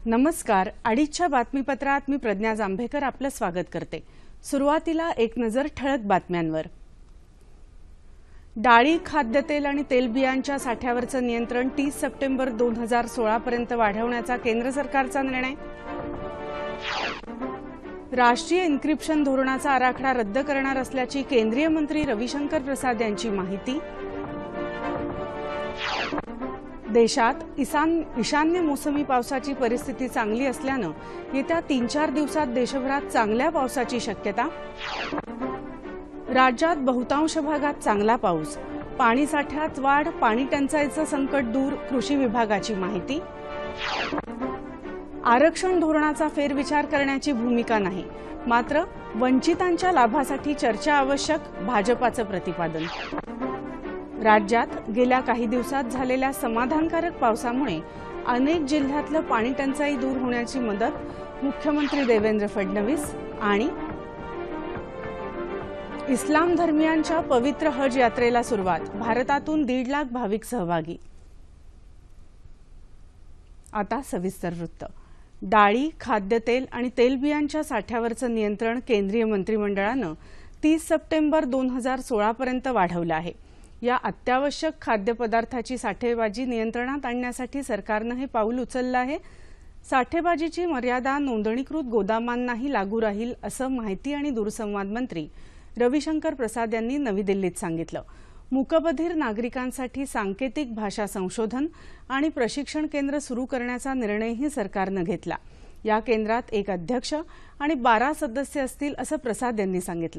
नमस्कार. अडीचच्या बातमीपत्रात मी प्रज्ञा जांभेकर आपलं स्वागत करते. सुरुवातीला एक नजर ठळक बातम्यांवर. डाळी, खाद्यतेल आणि तेलबियांच्या साठ्यावरचं नियंत्रण 30 सप्टेंबर 2016 पर्यंत वाढवण्याचा केंद्र सरकारचा निर्णय. राष्ट्रीय इन्क्रिप्शन धोरणाचा आराखडा रद्द करणार असल्याची केंद्रीय मंत्री रविशंकर प्रसाद यांची माहिती. देशात ईशान्य मोसमी पावसाची परिस्थिती चांगली असल्यानं येत्या 3-4 दिवसात देशभरात चांगल्या पावसाची शक्यता. राज्यात बहुतांश भागात चांगला पाऊस, पाणी साठ्यात वाढ, पाणी टंचाईचं संकट दूर, कृषी विभागाची माहिती. आरक्षण धोरणाचा फेरविचार करण्याची भूमिका नाही, मात्र वंचितांच्या लाभासाठी चर्चा आवश्यक, भाजपाचं प्रतिपादन. राज्यात गेल्या काही दिवसात झालेल्या समाधानकारक पावसामुळे अनेक जिल्ह्यातलं पाणी टंचाई दूर होण्याची मदत, मुख्यमंत्री देवेंद्र फडणवीस. आणि इस्लाम धर्मियांच्या पवित्र हज यात्रेला सुरुवात, भारतातून 1.5 लाख भाविक सहभागी. आता सविस्तर वृत्त. डाळी, खाद्यतेल आणि तेलबियांच्या साठ्यावरचं नियंत्रण केंद्रीय मंत्रिमंडळानं 30 सप्टेंबर 2016 पर्यंत वाढवलं आहे. या अत्यावश्यक खाद्यपदार्थाची साठेबाजी नियंत्रणात आणण्यासाठी सरकारनं हे पाऊल उचललं आहे. साठेबाजीची मर्यादा नोंदणीकृत गोदामांनाही लागू राहील, असं माहिती आणि दूरसंवाद मंत्री रविशंकर प्रसाद यांनी नवी दिल्लीत सांगितलं. मूकबधिर नागरिकांसाठी सांकेतिक भाषा संशोधन आणि प्रशिक्षण केंद्र सुरू करण्याचा निर्णयही सरकारनं घेतला. या केंद्रात एक अध्यक्ष आणि 12 सदस्य असतील, असं प्रसाद यांनी सांगितलं.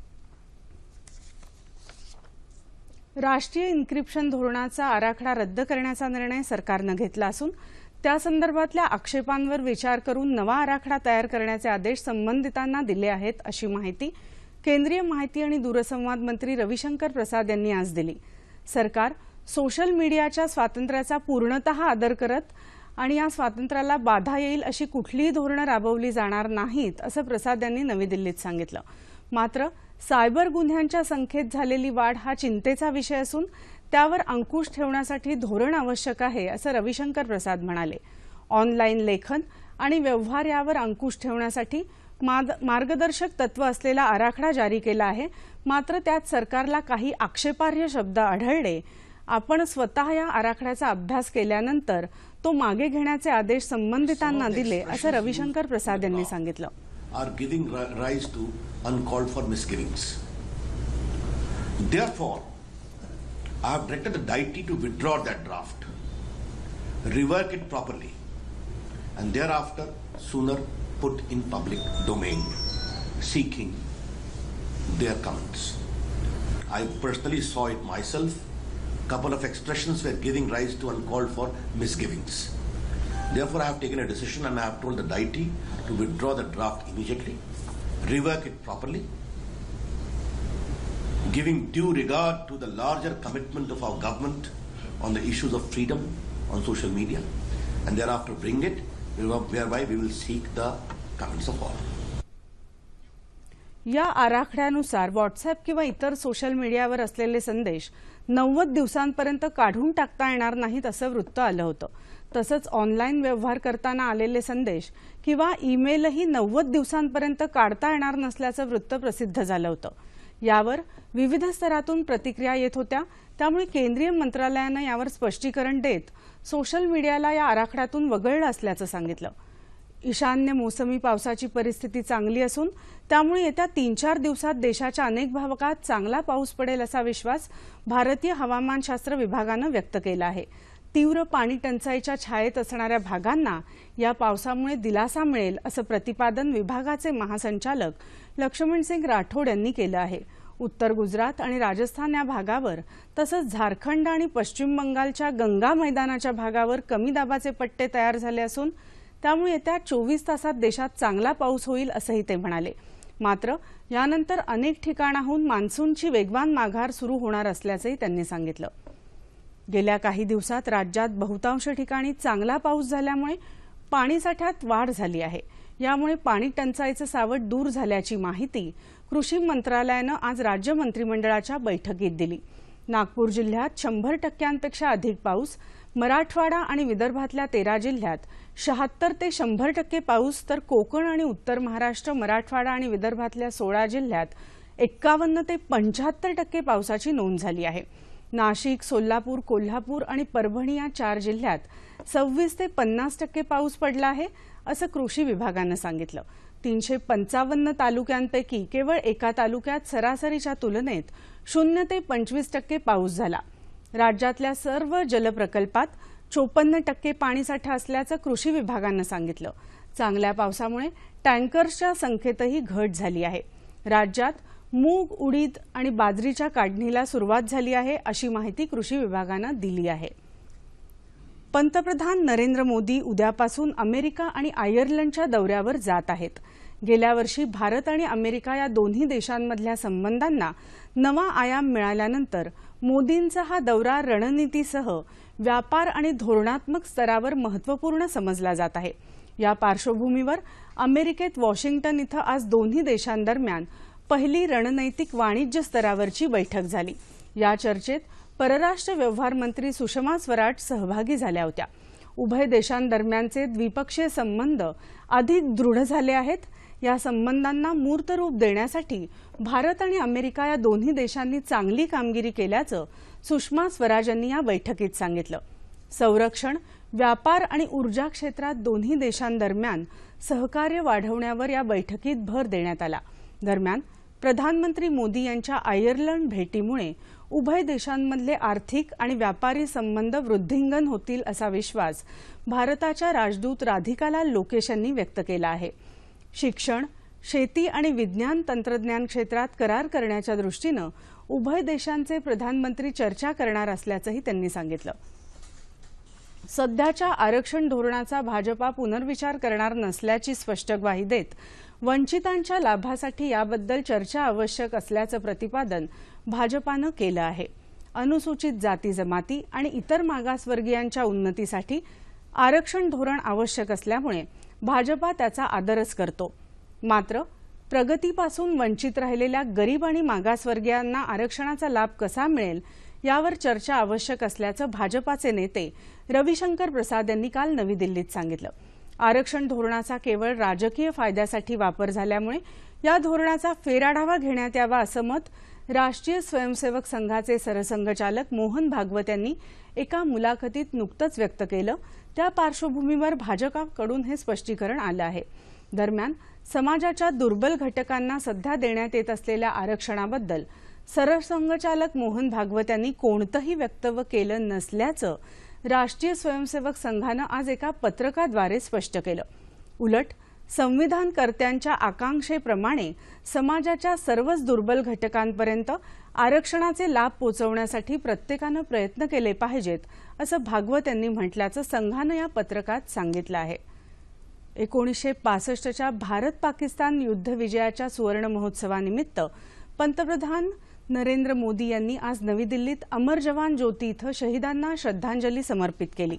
राष्ट्रीय इन्क्रिप्शन धोरणाचा आराखडा रद्द करण्याचा निर्णय सरकारनं घेतला असून त्यासंदर्भातल्या आक्षेपांवर विचार करून नवा आराखडा तयार करण्याचे आदेश संबंधितांना दिले आहेत, अशी माहिती केंद्रीय माहिती आणि दूरसंवाद मंत्री रविशंकर प्रसाद यांनी आज दिली. सरकार सोशल मीडियाच्या स्वातंत्र्याचा पूर्णतः आदर करत आणि या स्वातंत्र्याला बाधा येईल अशी कुठलीही धोरणं राबवली जाणार नाहीत, असं प्रसाद यांनी नवी दिल्लीत सांगितलं. मात्र सायबर गुन्ह्यांच्या संख्येत झालेली वाढ हा चिंतेचा विषय असून त्यावर अंकुश ठेवण्यासाठी धोरण आवश्यक आहे, असं रविशंकर प्रसाद म्हणाले. ऑनलाईन लेखन आणि व्यवहार यावर अंकुश ठेवण्यासाठी मार्गदर्शक तत्व असलेला आराखडा जारी केला आहे. मात्र त्यात सरकारला काही आक्षेपार्ह शब्द आढळले. आपण स्वतः या आराखड्याचा अभ्यास केल्यानंतर तो मागे घेण्याचे आदेश संबंधितांना दिले, असं रविशंकर प्रसाद यांनी सांगितलं. Are giving rise to uncalled for misgivings. Therefore, I have directed the deity to withdraw that draft, rework it properly, and thereafter sooner put in public domain, seeking their comments. I personally saw it myself. Couple of expressions were giving rise to uncalled for misgivings. Therefore, I have taken a decision and I have told the deity to withdraw the draft immediately, rework it properly, giving due regard to the larger commitment of our government on the issues of freedom on social media, and thereafter bring it whereby we will seek the comments of all. या आराखड्यानुसार WhatsApp किंवा इतर social मीडियावर असलेले संदेश 90 दिवसांपर्यंत काढून टाकता येणार नाहीत, असं वृत्त आलं होतं. तसंच ऑनलाईन व्यवहार करताना आलेले संदेश किंवा ईमेलही 90 दिवसांपर्यंत काढता येणार नसल्याचं वृत्त प्रसिद्ध झालं होतं. यावर विविध स्तरातून प्रतिक्रिया येत होत्या. त्यामुळे केंद्रीय मंत्रालयानं यावर स्पष्टीकरण देत सोशल मीडियाला या आराखड्यातून वगळलं असल्याचं सांगितलं. ईशान्य मोसमी पावसाची परिस्थिती चांगली असून त्यामुळे येत्या 3-4 दिवसात देशाच्या अनेक भागात चांगला पाऊस पडेल, असा विश्वास भारतीय हवामानशास्त्र विभागानं व्यक्त केला आहे. तीव्र पाणी टंचाईच्या छायेत असणाऱ्या भागांना या पावसामुळे दिलासा मिळेल, असं प्रतिपादन विभागाचे महासंचालक लक्ष्मणसिंग राठोड यांनी केलं आहे. उत्तर गुजरात आणि राजस्थान या भागावर तसंच झारखंड आणि पश्चिम बंगालच्या गंगा मैदानाच्या भागावर कमी दाबाचे पट्टे तयार झाले असून त्यामुळे येत्या 24 तासात देशात चांगला पाऊस होईल, असंही ते म्हणाले. मात्र यानंतर अनेक ठिकाणाहून मान्सूनची वेगवान माघार सुरू होणार असल्याचंही त्यांनी सांगितलं. गेल्या काही दिवसात राज्यात बहुतांश ठिकाणी चांगला पाऊस झाल्यामुळे पाणीसाठ्यात वाढ झाली आहे. यामुळे पाणी टंचाईचं सावट दूर झाल्याची माहिती कृषी मंत्रालयानं आज राज्य मंत्रिमंडळाच्या बैठकीत दिली. नागपूर जिल्ह्यात 100% अधिक पाऊस, मराठवाडा आणि विदर्भातल्या 13 जिल्ह्यात 76 ते 100% पाऊस, तर कोकण आणि उत्तर महाराष्ट्र, मराठवाडा आणि विदर्भातल्या 16 जिल्ह्यात 51 ते 75% पावसाची नोंद झाली आहे. नाशिक, सोलापूर, कोल्हापूर आणि परभणी या 4 जिल्ह्यात 26 ते 50% पाऊस पडला आहे, असं कृषी विभागानं सांगितलं. 355 तालुक्यांपैकी केवळ एका तालुक्यात सरासरीच्या तुलनेत 0 ते 25% पाऊस झाला. राज्यातल्या सर्व जलप्रकल्पात 54% पाणीसाठा असल्याचं कृषी विभागानं सांगितलं. चांगल्या पावसामुळे टँकर्सच्या संख्येतही घट झाली आहे. राज्यात मूग, उडीद आणि बाजरीच्या काढणीला सुरुवात झाली आहे, अशी माहिती कृषी विभागानं दिली आहे. पंतप्रधान नरेंद्र मोदी उद्यापासून अमेरिका आणि आयर्लंडच्या दौऱ्यावर जात आहेत. गेल्या वर्षी भारत आणि अमेरिका या दोन्ही देशांमधल्या संबंधांना नवा आयाम मिळाल्यानंतर मोदींचा हा दौरा रणनीतीसह व्यापार आणि धोरणात्मक स्तरावर महत्त्वपूर्ण समजला जात आहे. या पार्श्वभूमीवर अमेरिकेत वॉशिंग्टन इथं आज दोन्ही देशांदरम्यान पहिली रणनैतिक वाणिज्य स्तरावरची बैठक झाली. या चर्चेत परराष्ट्र व्यवहार मंत्री सुषमा स्वराज सहभागी झाल्या होत्या. उभय देशांदरम्यानचे द्विपक्षीय संबंध अधिक दृढ झाले आहेत. या संबंधांना मूर्त रूप देण्यासाठी भारत आणि अमेरिका या दोन्ही देशांनी चांगली कामगिरी केल्याचं सुषमा स्वराज यांनी या बैठकीत सांगितलं. संरक्षण, व्यापार आणि ऊर्जा क्षेत्रात दोन्ही देशांदरम्यान सहकार्य वाढवण्यावर या बैठकीत भर देण्यात आला. दरम्यान प्रधानमंत्री मोदी यांच्या आयर्लंड भेटीमुळे उभय देशांमधले आर्थिक आणि व्यापारी संबंध वृद्धिंगत होतील असा विश्वास भारताच्या राजदूत राधिका लाल लोकेश यांनी व्यक्त केला आहे. शिक्षण, शेती आणि विज्ञान तंत्रज्ञान क्षेत्रात करार करण्याच्या दृष्टीनं उभय देशांचे प्रधानमंत्री चर्चा करणार असल्याचंही त्यांनी सांगितलं. सध्याच्या आरक्षण धोरणाचा भाजपा पुनर्विचार करणार नसल्याची स्पष्ट ग्वाही देत वंचितांच्या लाभासाठी याबद्दल चर्चा आवश्यक असल्याचं प्रतिपादन भाजपानं केलं आहे. अनुसूचित जाती जमाती आणि इतर मागासवर्गीयांच्या उन्नतीसाठी आरक्षण धोरण आवश्यक असल्यामुळे भाजपा त्याचा आदरच करतो. मात्र प्रगतीपासून वंचित राहिलेल्या गरीब आणि मागासवर्गीयांना आरक्षणाचा लाभ कसा मिळेल यावर चर्चा आवश्यक असल्याचं भाजपाचे नेते रविशंकर प्रसाद यांनी काल नवी दिल्लीत सांगितलं. आरक्षण धोरणाचा केवळ राजकीय फायद्यासाठी वापर झाल्यामुळे या धोरणाचा फेरआढावा घेण्यात यावा असं मत राष्ट्रीय स्वयंसेवक संघाचे सरसंघचालक मोहन भागवत यांनी एका मुलाखतीत नुकतंच व्यक्त केलं. त्या पार्श्वभूमीवर भाजपाकडून हे स्पष्टीकरण आलं आहे. दरम्यान समाजाच्या दुर्बल घटकांना सध्या देण्यात येत असलेल्या आरक्षणाबद्दल सरसंघचालक मोहन भागवत यांनी कोणतंही वक्तव्य केलं नसल्याचं राष्ट्रीय स्वयंसेवक संघानं आज एका पत्रकाद्वारे स्पष्ट केलं. उलट संविधानकर्त्यांच्या आकांक्षेप्रमाणे समाजाच्या सर्वच दुर्बल घटकांपर्यंत आरक्षणाचे लाभ पोहोचवण्यासाठी प्रत्येकानं प्रयत्न केले पाहिजेत, असं भागवत यांनी म्हटल्याचं संघानं या पत्रकात सांगितलं आहे. 1965च्या भारत-पाकिस्तान युद्धविजयाच्या सुवर्ण महोत्सवानिमित्त पंतप्रधान नरेंद्र मोदी यांनी आज नवी दिल्लीत अमर जवान ज्योती इथं शहीदांना श्रद्धांजली समर्पित केली.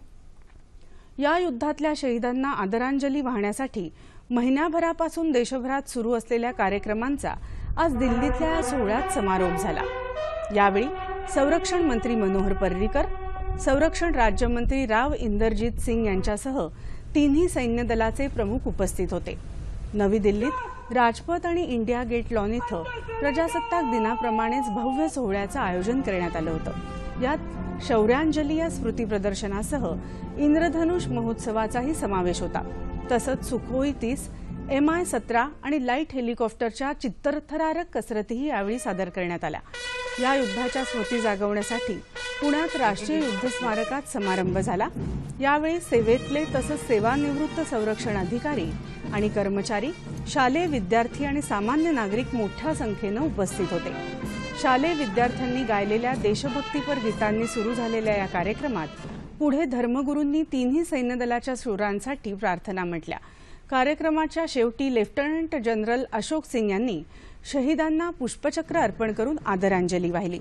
या युद्धातल्या शहीदांना आदरांजली वाहण्यासाठी महिन्याभरापासून देशभरात सुरू असलेल्या कार्यक्रमांचा आज दिल्लीतल्या या सोहळ्यात समारोप झाला. यावेळी संरक्षण मंत्री मनोहर पर्रीकर, संरक्षण राज्यमंत्री राव इंदरजीत सिंग यांच्यासह तिन्ही सैन्य दलाचे प्रमुख उपस्थित होते. नवी दिल्लीत राजपथ आणि इंडिया गेट लॉन इथं प्रजासत्ताक दिनाप्रमाणेच भव्य सोहळ्याचं आयोजन करण्यात आलं होतं. यात शौर्यांजली या स्मृती प्रदर्शनासह इंद्रधनुष महोत्सवाचाही समावेश होता. तसंच सुखोई 30, MI-17 आणि लाईट हेलिकॉप्टरच्या चित्तथरारक कसरतीही यावेळी सादर करण्यात आल्या. या युद्धाच्या स्मृती जागवण्यासाठी पुण्यात राष्ट्रीय युद्ध स्मारकात समारंभ झाला. यावेळी सेवेतले तसंच सेवानिवृत्त संरक्षण अधिकारी आणि कर्मचारी, शालेय विद्यार्थी आणि सामान्य नागरिक मोठ्या संख्येनं उपस्थित होते. शालेय विद्यार्थ्यांनी गायलेल्या देशभक्तीपर गीतांनी सुरू झालेल्या या कार्यक्रमात पुढे धर्मगुरूंनी तिन्ही सैन्य दलाच्या शूरांसाठी प्रार्थना म्हटल्या. कार्यक्रमाच्या शेवटी लेफ्टनंट जनरल अशोक सिंग यांनी शहीदांना पुष्पचक्र अर्पण करून आदरांजली वाहिली.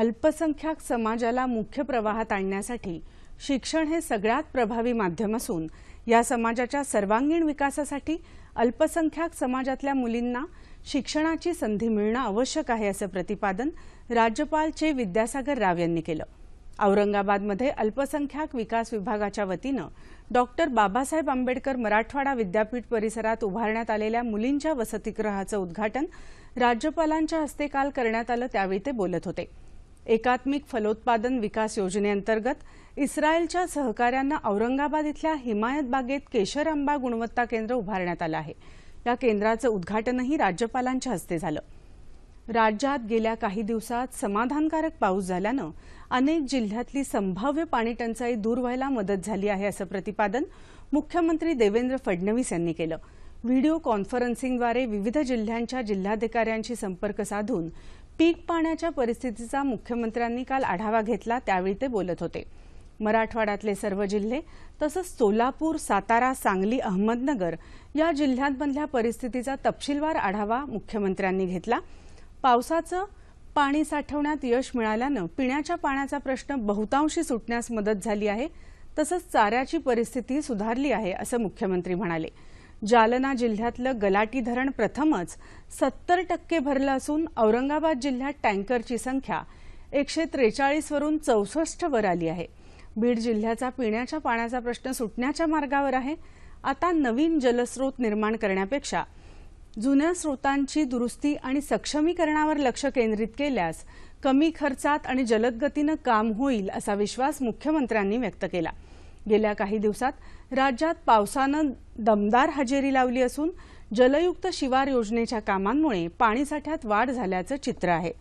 अल्पसंख्याक समाजाला मुख्य प्रवाहात आणण्यासाठी शिक्षण हे सगळ्यात प्रभावी माध्यम असून या समाजाच्या सर्वांगीण विकासासाठी अल्पसंख्याक समाजातल्या मुलींना शिक्षणाची संधी मिळणं आवश्यक आहे असं प्रतिपादन राज्यपाल चे विद्यासागर राव यांनी केलं। औरंगाबादमध्ये अल्पसंख्याक विकास विभागाच्या वतीनं डॉक्टर बाबासाहेब आंबेडकर मराठवाडा विद्यापीठ परिसरात उभारण्यात आलेल्या मुलींच्या वसतिगृहाचं उद्घाटन राज्यपालांच्या हस्ते काल करण्यात आलं, त्यावेळी ते बोलत होते। एकात्मिक फलोत्पादन विकास योजनेअंतर्गत इस्रायलच्या सहकार्यानं औरंगाबाद इथल्या हिमायत बागेत केशर आंबा गुणवत्ता केंद्र उभारण्यात आलं आहे। या केंद्राचं उद्घाटनही राज्यपालांच्या हस्ते झालं। राज्यात गेल्या काही दिवसात समाधानकारक पाऊस झाल्यानं अनेक जिल्ह्यातली संभाव्य पाणी टंचाई दूर व्हायला मदत झाली आहे असं प्रतिपादन मुख्यमंत्री देवेंद्र फडणवीस यांनी केलं। व्हिडिओ कॉन्फरन्सिंगद्वारे विविध जिल्ह्यांच्या जिल्हाधिकाऱ्यांशी संपर्क साधून पीक पाण्याच्या परिस्थितीचा मुख्यमंत्र्यांनी काल आढावा घेतला, त्यावेळी ते बोलत होते। मराठवाड्यातले सर्व जिल्हे तसंच सोलापूर, सातारा, सांगली, अहमदनगर या जिल्ह्यांमधल्या परिस्थितीचा तपशीलवार आढावा मुख्यमंत्र्यांनी घेतला। पावसाचं पाणी साठवण्यात यश मिळाल्यानं पिण्याच्या पाण्याचा प्रश्न बहुतांशी सुटण्यास मदत झाली आहे, तसंच चाऱ्याची परिस्थिती सुधारली आहे असं मुख्यमंत्री म्हणाले। जालना जिल्ह्यातलं गलाटी धरण प्रथमच 70% भरलं असून औरंगाबाद जिल्ह्यात टँकरची संख्या 143 वरून 64 वर आली आहे। बीड जिल्ह्याचा पिण्याच्या पाण्याचा प्रश्न सुटण्याच्या मार्गावर आहे। आता नवीन जलस्रोत निर्माण करण्यापेक्षा जुन्या स्रोतांची दुरुस्ती आणि सक्षमीकरणावर लक्ष केंद्रित केल्यास कमी खर्चात आणि जलद गतीनं काम होईल असा विश्वास मुख्यमंत्र्यांनी व्यक्त केला। गेल्या काही दिवसात राज्यात पावसानं दमदार हजेरी लावली असून जलयुक्त शिवार योजनेच्या कामांमुळे पाणीसाठ्यात वाढ झाल्याचं चित्र आहे।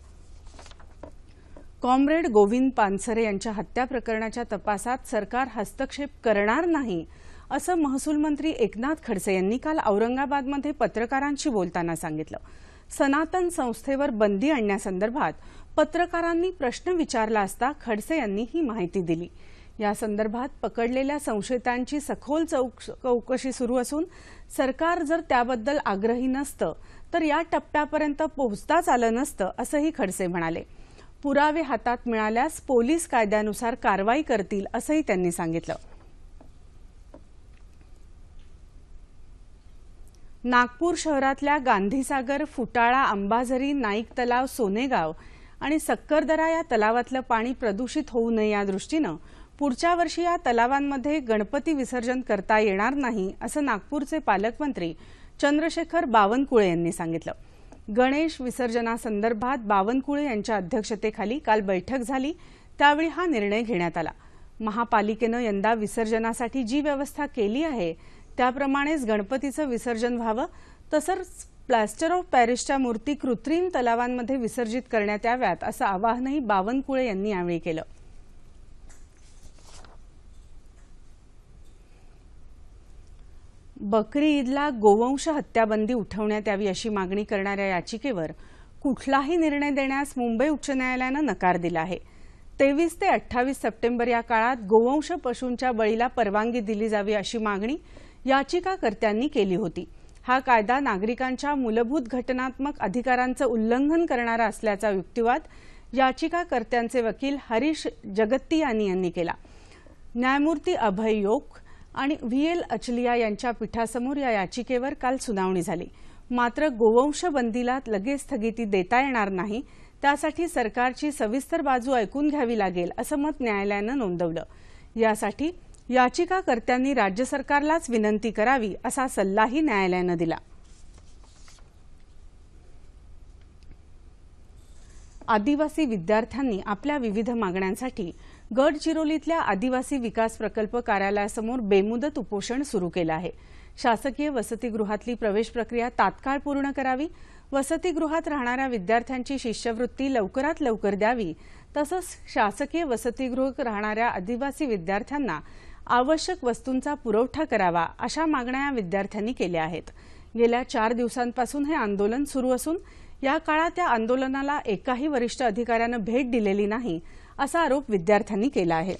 कॉम्रेड गोविंद पानसरे यांच्या हत्या प्रकरणाच्या तपासात सरकार हस्तक्षेप करणार नाही असं महसूल मंत्री एकनाथ खडसे यांनी काल औरंगाबादमध्ये पत्रकारांशी बोलताना सांगितलं। सनातन संस्थेवर बंदी आणण्यासंदर्भात पत्रकारांनी प्रश्न विचारला असता खडसे यांनी ही माहिती दिली। या संदर्भात पकडलेल्या संशयितांची सखोल चौकशी सुरू असून सरकार जर त्याबद्दल आग्रही नसतं तर या टप्प्यापर्यंत पोहोचताच आलं नसतं असंही खडसे म्हणाले। पुरावे हातात मिळाल्यास पोलीस कायद्यानुसार कारवाई करतील असंही त्यांनी सांगितलं। नागपूर शहरातल्या गांधीसागर, फुटाळा, अंबाझरी, नाईक तलाव, सोनेगाव आणि सक्करदरा या तलावातलं पाणी प्रदूषित होऊ नये या दृष्टीनं पुढच्या वर्षी या तलावांमध्ये गणपती विसर्जन करता येणार नाही असं नागपूरचे पालकमंत्री चंद्रशेखर बावनकुळे यांनी सांगितलं। गणेश विसर्जनासंदर्भात बावनकुळे यांच्या अध्यक्षतेखाली काल बैठक झाली, त्यावेळी हा निर्णय घेण्यात आला। महापालिकेनं यंदा विसर्जनासाठी जी व्यवस्था केली आहे त्याप्रमाणेच गणपतीचं विसर्जन व्हावं, तसंच प्लास्टर ऑफ पॅरिसच्या मूर्ती कृत्रिम तलावांमध्ये विसर्जित करण्यात याव्यात असं आवाहनही बावनकुळे यांनी यावेळी केलं। बकरी ईदला गोवंश हत्याबंदी उठवण्यात यावी अशी मागणी करणाऱ्या याचिकेवर कुठलाही निर्णय देण्यास मुंबई उच्च न्यायालयानं नकार दिला आहे। 23 ते 28 सप्टेंबर या काळात गोवंश पशूंच्या बळीला परवानगी दिली जावी अशी मागणी याचिकाकर्त्यांनी केली होती। हा कायदा नागरिकांच्या मूलभूत घटनात्मक अधिकारांचं उल्लंघन करणारा असल्याचा युक्तिवाद याचिकाकर्त्यांचे वकील हरीश जगत्तियानी यांनी केला। न्यायमूर्ती अभय योक आणि VL अचलिया यांच्या पीठासमोर या याचिकेवर काल सुनावणी झाली। मात्र गोवंश बंदीला लगेच स्थगिती देता येणार नाही, त्यासाठी सरकारची सविस्तर बाजू ऐकून घ्यावी लागेल असं मत न्यायालयानं नोंदवलं। यासाठी याचिकाकर्त्यांनी राज्य सरकारलाच विनंती करावी असा सल्लाही न्यायालयानं दिला। आदिवासी विद्यार्थ्यांनी आपल्या विविध मागण्यांसाठी गडचिरोलीतल्या आदिवासी विकास प्रकल्प कार्यालयासमोर बेमुदत उपोषण सुरू केलं आहे। शासकीय वसतिगृहातली प्रवेश प्रक्रिया तात्काळ पूर्ण करावी, वसतिगृहात राहणाऱ्या विद्यार्थ्यांची शिष्यवृत्ती लवकरात लवकर द्यावी, तसंच शासकीय वसतिगृहात राहणाऱ्या आदिवासी विद्यार्थ्यांना आवश्यक वस्तूंचा पुरवठा करावा अशा मागण्या या विद्यार्थ्यांनी केल्या आहेत। गेल्या 4 दिवसांपासून हे आंदोलन सुरू असून या काळात या आंदोलनाला एकाही वरिष्ठ अधिकाऱ्यानं भेट दिलेली नाही असा आरोप विद्यार्थ्यांनी केला आहे।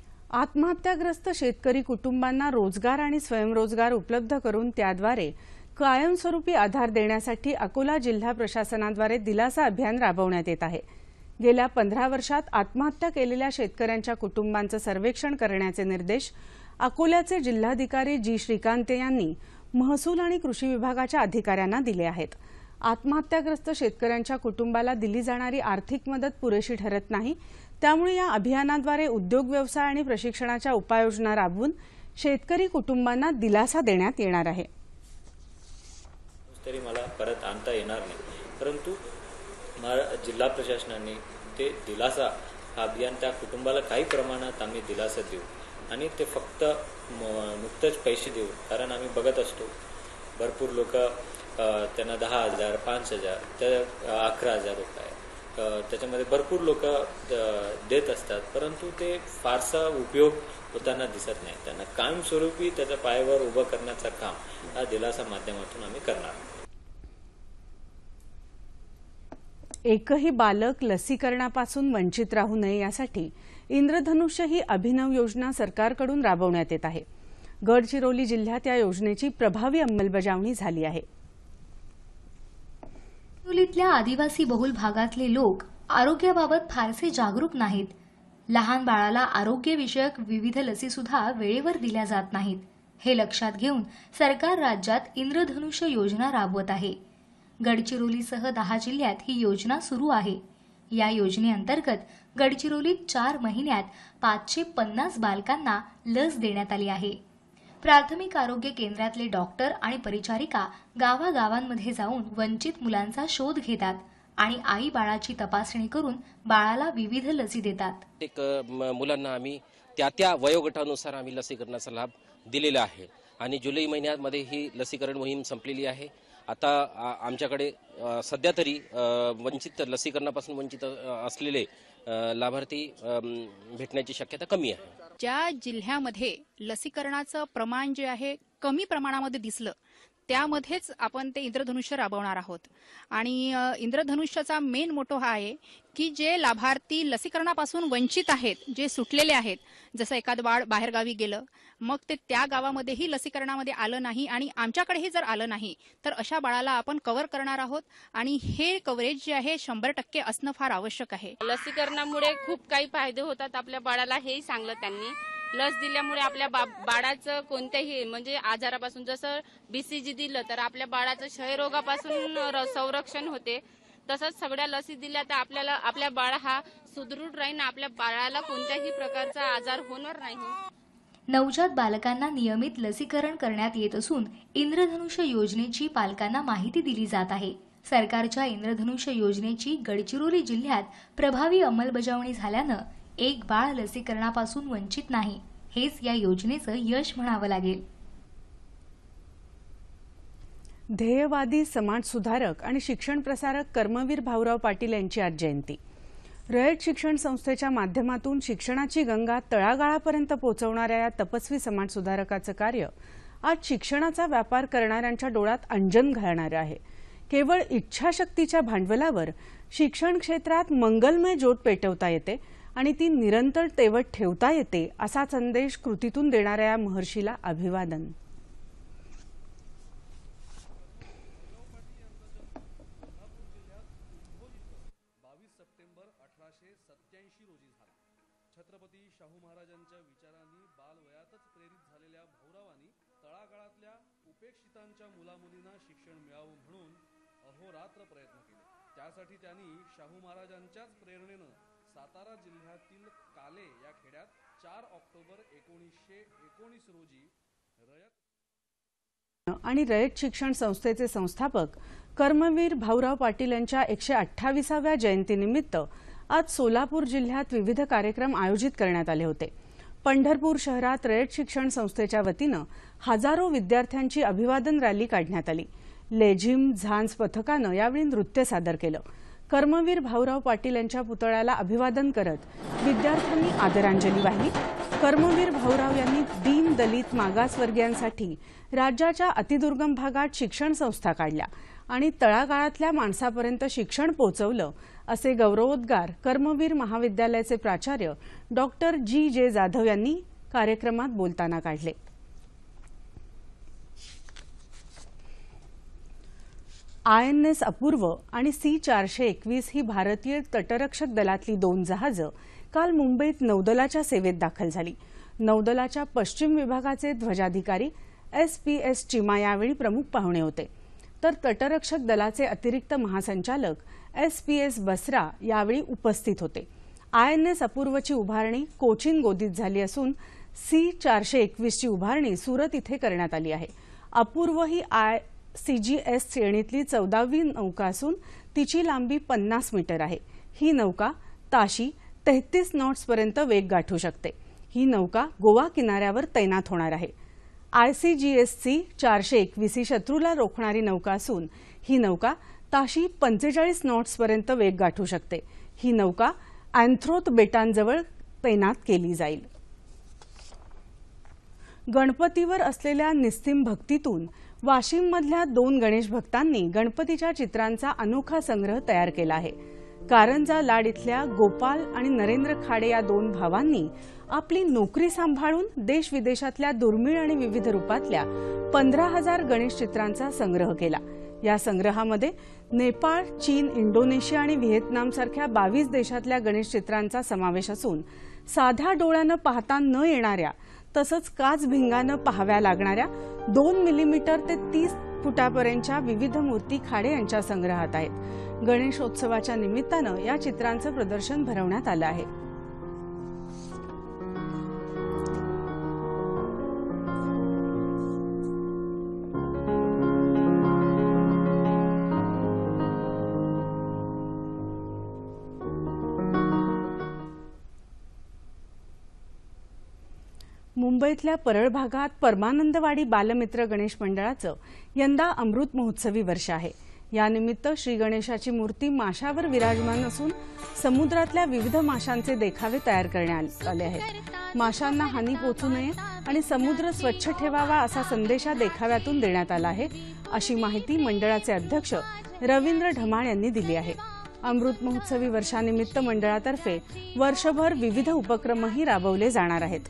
आत्महत्याग्रस्त शेतकरी कुटुंबांना रोजगार आणि स्वयंरोजगार उपलब्ध करून त्याद्वारे कायमस्वरूपी आधार देण्यासाठी अकोला जिल्हा प्रशासनाद्वारे दिलासा अभियान राबवण्यात येत आहे। गेल्या 15 वर्षात आत्महत्या केलेल्या शेतकऱ्यांच्या कुटुंबांचं सर्वेक्षण करण्याचे निर्देश अकोल्याचे जिल्हाधिकारी जी श्रीकांते यांनी महसूल आणि कृषी विभागाच्या अधिकाऱ्यांना दिले आहेत। आत्महत्याग्रस्त शेतकऱ्यांच्या कुटुंबाला दिली जाणारी आर्थिक मदत पुरेशी ठरत नाही, त्यामुळे या अभियानाद्वारे उद्योग व्यवसाय आणि प्रशिक्षणाच्या उपाययोजना राबवून शेतकरी कुटुंबांना दिलासा देण्यात येणार आहे। तरी मला परत आणता येणार नाही, परंतु जिल्हा प्रशासनाने ते दिलासा अभियान त्या कुटुंबाला काही प्रमाणात आम्ही दिलासा देऊ आणि ते फक्त नुकतेच पैसे देऊ, कारण आम्ही बघत असतो भरपूर लोक त्यांना 10,000, 5,000 तर 11,000 रुपये त्याच्यामध्ये भरपूर लोक देत असतात, परंतु ते फारसा उपयोग होताना दिसत नाही। त्यांना कायमस्वरूपी त्याच्या पायावर उभं करण्याचं काम या दिलासा माध्यमातून आम्ही करणार। एकही बालक लसीकरणापासून वंचित राहू नये यासाठी इंद्रधनुष्य ही अभिनव योजना सरकारकडून राबवण्यात येत आहे। गडचिरोली जिल्ह्यात या योजनेची प्रभावी अंमलबजावणी झाली आहे। गडचिरोलीतल्या आदिवासी बहुल भागातले लोक आरोग्याबाबत फारसे जागरूक नाहीत। लहान बाळाला आरोग्यविषयक विविध लसी सुद्धा वेळेवर दिल्या जात नाहीत। हे लक्षात घेऊन सरकार राज्यात इंद्रधनुष्य योजना राबवत आहे। गडचिरोलीसह 10 जिल्ह्यात ही योजना सुरू आहे। या योजनेअंतर्गत गडचिरोलीत 4 महिन्यात 550 बालकांना लस देण्यात आली आहे। प्राथमिक आरोग्य केंद्रातले डॉक्टर आणि परिचारिका गावागावांमध्ये जाऊन वंचित मुलांचा शोध घेतात आणि आई बाळाची तपासणी करून बाळाला विविध लसी देतात। मुलांना आम्ही त्या वयोगटानुसार आम्ही लसीकरणाचा लाभ दिलेला आहे आणि जुलै महिन्यामध्ये ही लसीकरण मोहीम संपलेली आहे। आता आमच्याकडे सध्या तरी वंचित लसीकरणापासून वंचित असलेले लाभार्थी भेटण्याची शक्यता कमी आहे। ज्या जिल्ह्यामध्ये लसीकरणाचं प्रमाण जे आहे कमी प्रमाणामध्ये दिसलं त्यामध्येच आपण ते इंद्रधनुष्य राबवणार आहोत आणि इंद्रधनुष्याचा मेन मोटो हा आहे की जे लाभार्थी लसीकरणापासून वंचित आहेत, जे सुटलेले आहेत, जसं एखादं बाळ बाहेरगावी गेलं मग ते त्या गावामध्येही लसीकरणामध्ये आलं नाही आणि आमच्याकडेही जर आलं नाही तर अशा बाळाला आपण कव्हर करणार आहोत आणि हे कव्हरेज जे आहे 100% असणं फार आवश्यक आहे। लसीकरणामुळे खूप काही फायदे होतात आपल्या बाळाला, हेही सांगलं त्यांनी। लस दिल्यामुळे आपल्या बाळाचं कोणत्याही म्हणजे आजारापासून, जसं BCG दिलं तर आपल्या बाळाचं क्षयरोगापासून संरक्षण होते, तसंच सगळ्या लसी दिल्या तर आपल्या बाळ हा सुदृढ राहील, आपल्या बाळाला कोणत्याही प्रकारचा आजार होणार नाही। नवजात बालकांना नियमित लसीकरण करण्यात येत असून इंद्रधनुष्य योजनेची पालकांना माहिती दिली जात आहे। सरकारच्या इंद्रधनुष्य योजनेची गडचिरोली जिल्ह्यात प्रभावी अंमलबजावणी झाल्यानं एक बाळ लसीकरणापासून वंचित नाही, हेच या योजनेचं यश म्हणावं लागेल। ध्येयवादी समाजसुधारक आणि शिक्षण प्रसारक कर्मवीर भाऊराव पाटील यांची आज जयंती। रयत शिक्षण संस्थेच्या माध्यमातून शिक्षणाची गंगा तळागाळापर्यंत पोहोचवणाऱ्या या तपस्वी समाजसुधारकाचं कार्य आज शिक्षणाचा व्यापार करणाऱ्यांच्या डोळ्यात अंजन घालणारं आहे। केवळ इच्छाशक्तीच्या भांडवलावर शिक्षण क्षेत्रात मंगलमय ज्योत पेटवता येते आणि ती निरंतर तेवत ठेवता येते, असा संदेश कृतीतून देणाऱ्या या महर्षीला अभिवादन। 22 सप्टेंबर 1887 रोजी झाला। छत्रपती शाहू महाराजांच्या विचारांनी बालवयातच प्रेरित झालेल्या भाऊरावांनी तळागाळातल्या उपेक्षितांच्या मुलामुलींना शिक्षण मिळावं म्हणून अहोरात्र प्रयत्न केले। त्यासाठी त्यांनी शाहू महाराजांच्याच प्रेरणेनं सातारा जिल्ह्यातील काले या खेड्यात 4 ऑक्टोबर 1919 रोजी आणि रयत शिक्षण संस्थेचे संस्थापक कर्मवीर भाऊराव पाटील यांच्या 128व्या जयंतीनिमित्त आज सोलापूर जिल्ह्यात विविध कार्यक्रम आयोजित करण्यात आले होते। पंढरपूर शहरात रयत शिक्षण संस्थेच्या वतीनं हजारो विद्यार्थ्यांची अभिवादन रॅली काढण्यात आली। लेझिम झांज पथकानं यावेळी नृत्य सादर केलं। कर्मवीर भाऊराव पाटील यांच्या पुतळ्याला अभिवादन करत विद्यार्थ्यांनी आदरांजली वाहिली। कर्मवीर भाऊराव यांनी दीन दलित मागासवर्गीयांसाठी राज्याच्या अतिदुर्गम भागात शिक्षण संस्था काढल्या आणि तळागाळातल्या माणसापर्यंत शिक्षण पोहोचवलं, असे गौरवोद्गार कर्मवीर महाविद्यालयाचे प्राचार्य डॉक्टर G.J. जाधव यांनी कार्यक्रमात बोलताना काढले। INS अपूर्व आणि C-421 ही भारतीय तटरक्षक दलातली 2 जहाजं काल मुंबईत नौदलाच्या सेवेत दाखल झाली. नौदलाच्या पश्चिम विभागाचे ध्वजाधिकारी SPS चिमा यावेळी प्रमुख पाहुणे होते, तर तटरक्षक दलाचे अतिरिक्त महासंचालक SPS बसरा यावेळी उपस्थित होते. INS अपूर्वची उभारणी कोचीन गोदीत झाली असून C-421 ची उभारणी सुरत इथे करण्यात आली आहे. अपूर्व ही ICGS श्रेणीतली 14वी नौका असून तिची लांबी 50 मीटर आहे. ही नौका ताशी 33 नॉट्सपर्यंत वेग गाठू शकते. ही नौका गोवा किनाऱ्यावर तैनात होणार आहे. ICGS C-421 ही शत्रूला रोखणारी नौका असून ही नौका ताशी 45 नॉट्सपर्यंत वेग गाठू शकते. ही नौका अँथ्रोथ बेटांजवळ तैनात केली जाईल. गणपतीवर असलेल्या निस्सीम भक्तीतून वाशिममधल्या 2 गणेश भक्तांनी गणपतीच्या चित्रांचा अनोखा संग्रह तयार केला आहे. कारंजा लाड इथल्या गोपाल आणि नरेंद्र खाडे या 2 भावांनी आपली नोकरी सांभाळून देश विदेशातल्या दुर्मिळ आणि विविध रूपातल्या 15,000 गणेश चित्रांचा संग्रह केला. या संग्रहामध्ये नेपाळ, चीन, इंडोनेशिया आणि व्हिएतनामसारख्या 22 देशातल्या गणेश चित्रांचा समावेश असून साध्या डोळ्यानं पाहता न येणाऱ्या तसंच काच भिंगानं पाहाव्या लागणाऱ्या 2 मिलीमीटर ते 30 फुटापर्यंतच्या विविध मूर्ती खाडे यांच्या संग्रहात आहेत. गणेशोत्सवाच्या निमित्तानं या चित्रांचं प्रदर्शन भरवण्यात आलं आहे. मुंबईतल्या परळ भागात परमानंदवाडी बालमित्र गणेश मंडळाचं यंदा अमृत महोत्सवी वर्ष आहे. यानिमित्त श्री गणेशाची मूर्ती माशावर विराजमान असून समुद्रातल्या विविध माशांचे देखावे तयार करण्यात आले आहेत. माशांना हानी पोचू नये आणि समुद्र स्वच्छ ठेवावा असा संदेश या देखाव्यातून देण्यात आला आहे, अशी माहिती मंडळाचे अध्यक्ष रवींद्र ढमाळ यांनी दिली आहे. अमृत महोत्सवी वर्षानिमित्त मंडळातर्फे वर्षभर विविध उपक्रमही राबवले जाणार आहेत.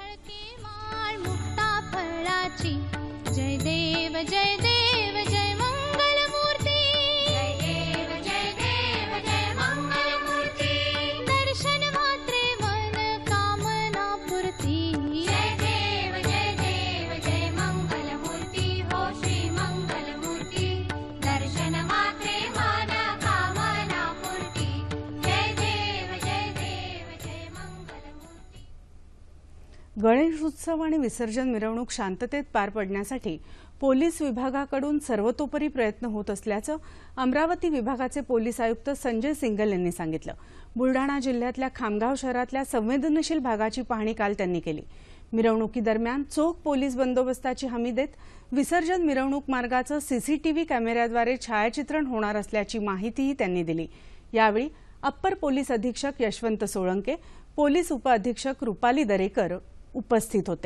जय देव जय देव जय मंगल मूर्ती, जय देव जय देव जय मंगल मूर्ती, दर्शन मात्रे मन कामना पूर्ती, जय देव जय मंगल मूर्ती, हो श्री मंगल मूर्ती, दर्शन मात्रे मन कामना पूर्ती, जय देव जय मंगल मूर्ती. गणेशोत्सव आणि विसर्जन मिरवणूक शांततेत पार पडण्यासाठी पोलीस विभागाकडून सर्वतोपरी प्रयत्न होत असल्याचं अमरावती विभागाचे पोलीस आयुक्त संजय सिंगल यांनी सांगितलं. बुलढाणा जिल्ह्यातल्या खामगाव शहरातल्या संवेदनशील भागाची पाहणी काल त्यांनी केली. मिरवणुकीदरम्यान चोख पोलीस बंदोबस्ताची हमी देत विसर्जन मिरवणूक मार्गाचं CCTV कॅमेऱ्याद्वारे छायाचित्रण होणार असल्याची माहितीही त्यांनी दिली. यावेळी अप्पर पोलीस अधीक्षक यशवंत सोळंके, पोलीस उपअधीक्षक रुपाली दरेकर उपस्थित होते.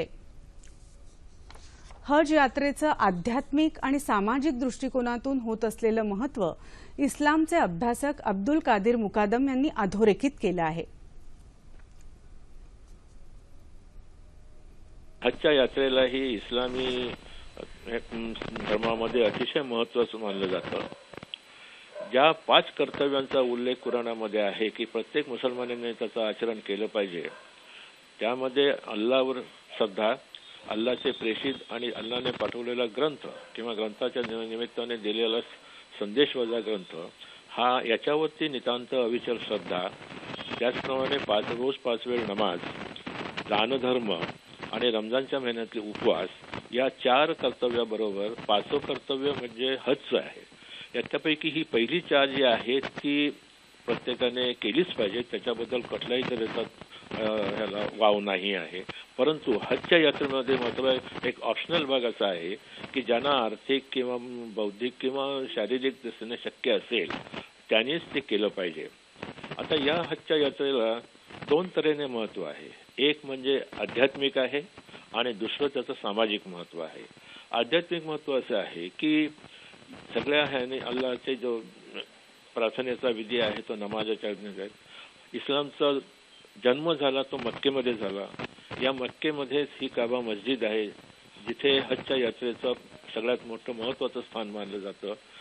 हज यात्रेचं आध्यात्मिक आणि सामाजिक दृष्टिकोनातून होत असलेलं महत्त्व इस्लामचे अभ्यासक अब्दुल कादिर मुकादम यांनी अधोरेखित केलं आहे. हजच्या यात्रेलाही इस्लामी धर्मामध्ये अतिशय महत्त्वाचं मानलं जातं. ज्या 5 कर्तव्यांचा उल्लेख कुराणामध्ये आहे की प्रत्येक मुसलमानाने त्याचं आचरण केलं पाहिजे, त्यामध्ये अल्लावर श्रद्धा, अल्लाचे प्रेषित आणि अल्लाने पाठवलेला ग्रंथ किंवा ग्रंथाच्या निमित्ताने दिलेला संदेशवजा ग्रंथ हा याच्यावरती नितांत अविचल श्रद्धा, त्याचप्रमाणे 5 रोज 5 वेळ नमाज, दानधर्म आणि रमजानच्या महिन्यातले उपवास, या 4 कर्तव्याबरोबर 5वं कर्तव्य म्हणजे हजचं आहे. याच्यापैकी ही पहिली 4 जी आहेत ती प्रत्येकाने केलीच पाहिजे, त्याच्याबद्दल कुठल्याही तऱ्हेचा ह्याला वाव नाही आहे. परंतु हजच्या यात्रेमध्ये मात्र एक ऑप्शनल भाग असा आहे की ज्यांना आर्थिक किंवा बौद्धिक किंवा शारीरिक दृष्टीने शक्य असेल त्यांनीच ते केलं पाहिजे. आता या हजच्या यात्रेला 2 तऱ्हेने महत्त्व आहे. एक म्हणजे आध्यात्मिक आहे आणि दुसरं त्याचं सामाजिक महत्त्व आहे. आध्यात्मिक महत्त्व असं आहे की सगळ्या ह्याने अल्लाचे जो प्रार्थनेचा विधी आहे तो नमाजाच्या आहे. इस्लामचा जन्म झाला तो मक्केमध्ये झाला. या मक्केमध्येच ही काबा मस्जिद आहे जिथे हजच्या यात्रेचं सगळ्यात मोठं महत्त्वाचं स्थान मानलं जातं.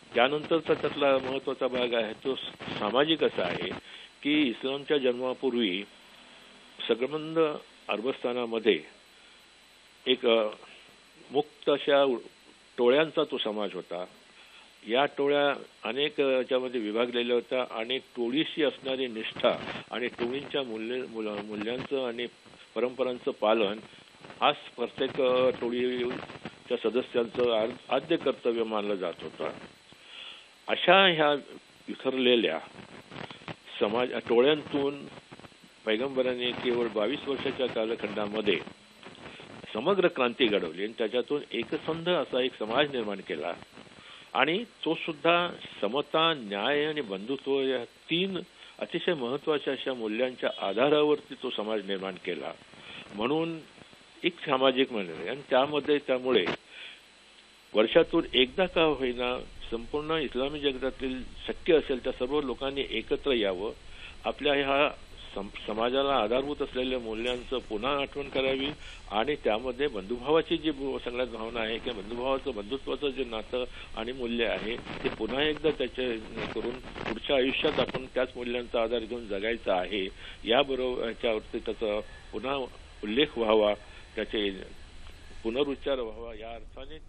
त्यानंतरचा त्यातला महत्त्वाचा भाग आहे तो सामाजिक असा आहे की इस्लामच्या जन्मापूर्वी संबंध अरबस्थानामध्ये एक मुक्त अशा टोळ्यांचा तो समाज होता. या टोळ्या अनेक याच्यामध्ये विभागलेल्या होत्या आणि टोळीशी असणारी निष्ठा आणि टोळींच्या मूल्यांचं आणि परंपरांचं पालन हाच प्रत्येक टोळीच्या सदस्यांचं आद्य कर्तव्य मानलं जात होतं. अशा ह्या विखरलेल्या समाज टोळ्यांतून पैगंबरांनी केवळ 22 वर्षाच्या कालखंडामध्ये समग्र क्रांती घडवली आणि त्याच्यातून एकसंध असा एक समाज निर्माण केला आणि तो सुद्धा समता, न्याय आणि बंधुत्व या 3 अतिशय महत्त्वाच्या अशा मूल्यांच्या आधारावरती तो समाज निर्माण केला. म्हणून एक सामाजिक मंडळ आणि त्यामुळे वर्षातून एकदा का होईना संपूर्ण इस्लामी जगतातील शक्य असेल त्या सर्व लोकांनी एकत्र यावं, आपल्या ह्या समाजाला आधारभूत असलेल्या मूल्यांचं पुन्हा आठवण करावी आणि त्यामध्ये बंधुभावाची जी सगळ्यात भावना आहे किंवा बंधुत्वाचं जे नातं आणि मूल्य आहे ते पुन्हा एकदा त्याचे करून पुढच्या आयुष्यात आपण त्याच मूल्यांचा आधार घेऊन जगायचं आहे. याबरोबर ह्याच्यावरती त्याचा पुन्हा उल्लेख व्हावा, त्याचे पुनरुच्चार व्हावा या अर्थाने.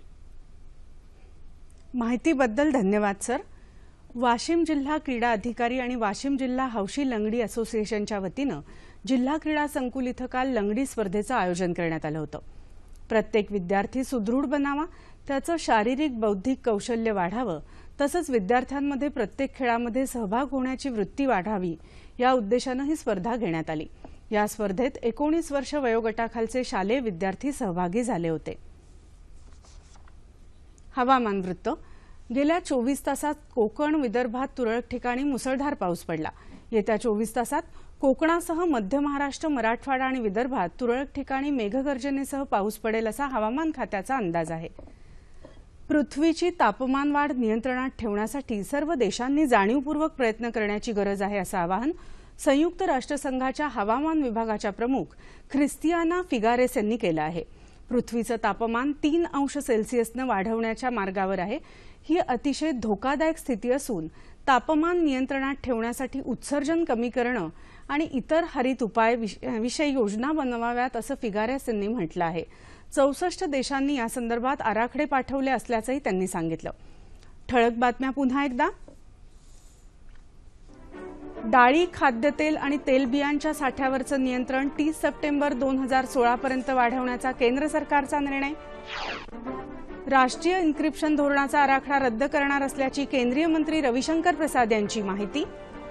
माहितीबद्दल धन्यवाद सर. वाशिम जिल्हा क्रीडा अधिकारी आणि वाशिम जिल्हा हौशी लंगडी असोसिएशनच्या वतीनं जिल्हा क्रीडा संकुल इथं काल लंगडी स्पर्धेचं आयोजन करण्यात आलं होतं. प्रत्येक विद्यार्थी सुदृढ बनावा, त्याचं शारीरिक बौद्धिक कौशल्य वाढावं, तसंच विद्यार्थ्यांमध्ये प्रत्येक खेळामध्ये सहभाग होण्याची वृत्ती वाढावी या उद्देशानं ही स्पर्धा घेण्यात आली. या स्पर्धेत 19 वर्ष वयोगटाखालचे शालेय विद्यार्थी सहभागी झाले होते. हवामान वृत्त. गेल्या 24 तासात कोकण, विदर्भात तुरळक ठिकाणी मुसळधार पाऊस पडला. येत्या 24 तासात कोकणासह मध्य महाराष्ट्र, मराठवाडा आणि विदर्भात तुरळक ठिकाणी मेघगर्जनेसह पाऊस पडेल असा हवामान खात्याचा अंदाज आहे. पृथ्वीची तापमान वाढ नियंत्रणात ठेवण्यासाठी सर्व देशांनी जाणीवपूर्वक प्रयत्न करण्याची गरज आहे असं आवाहन संयुक्त राष्ट्रसंघाच्या हवामान विभागाच्या प्रमुख ख्रिस्तियाना फिगारेस यांनी केलं आहे. पृथ्वीचं तापमान 3 अंश सेल्सिअसनं वाढवण्याच्या मार्गावर आहे. ही अतिशय धोकादायक स्थिती असून तापमान नियंत्रणात ठेवण्यासाठी उत्सर्जन कमी करणं आणि इतर हरित उपायाविषयी योजना बनवाव्यात असं फिगारेस यांनी म्हटलं आहे. 64 देशांनी या संदर्भात आराखडे पाठवले असल्याचंही त्यांनी सांगितलं. ठळक बातम्या पुन्हा एकदा. डाळी, खाद्यतेल आणि तेलबियांच्या साठ्यावरचं नियंत्रण 30 सप्टेंबर 2016 पर्यंत वाढवण्याचा केंद्र सरकारचा निर्णय. राष्ट्रीय इन्क्रिप्शन धोरणाचा आराखडा रद्द करणार असल्याची केंद्रीय मंत्री रविशंकर प्रसाद यांची माहिती.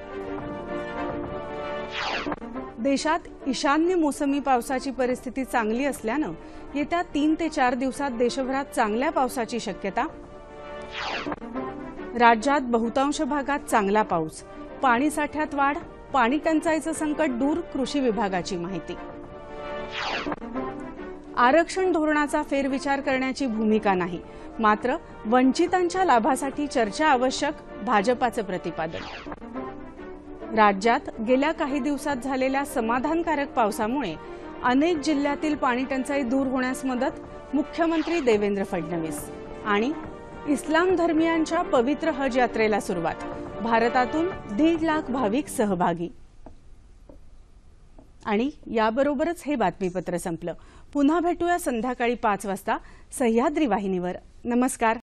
देशात ईशान्य मोसमी पावसाची परिस्थिती चांगली असल्यानं येत्या 3 ते 4 दिवसात देशभरात चांगल्या पावसाची शक्यता. राज्यात बहुतांश भागात चांगला पाऊस, पाणी साठ्यात वाढ, पाणी टंचाईचं संकट दूर, कृषी विभागाची माहिती. आरक्षण धोरणाचा फेरविचार करण्याची भूमिका नाही, मात्र वंचितांच्या लाभासाठी चर्चा आवश्यक, भाजपाचं प्रतिपादन. राज्यात गेल्या काही दिवसात झालेल्या समाधानकारक पावसामुळे अनेक जिल्ह्यातील पाणी टंचाई दूर होण्यास मदत, मुख्यमंत्री देवेंद्र फडणवीस. आणि इस्लाम धर्मियांच्या पवित्र हज यात्रेला सुरुवात, भारतातून 1.5 लाख भाविक सहभागी. आणि याबरोबरच हे बातमीपत्र संपलं. पुन्हा भेटूया संध्याकाळी 5 वाजता सह्याद्री वाहिनीवर. नमस्कार.